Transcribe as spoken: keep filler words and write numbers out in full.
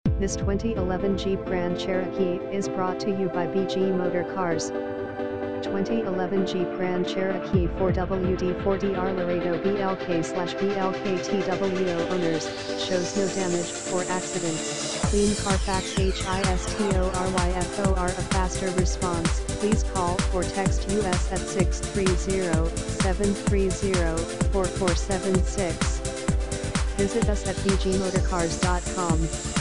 This twenty eleven Jeep Grand Cherokee is brought to you by B G Motor Cars. twenty eleven Jeep Grand Cherokee four W D four D R Laredo B L K slash B L K T W O owners, shows no damage or accident. Clean Carfax H I S T O R Y F O R. A faster response. Please call or text U S at six three zero, seven three zero, four four seven six. Visit us at b g motorcars dot com.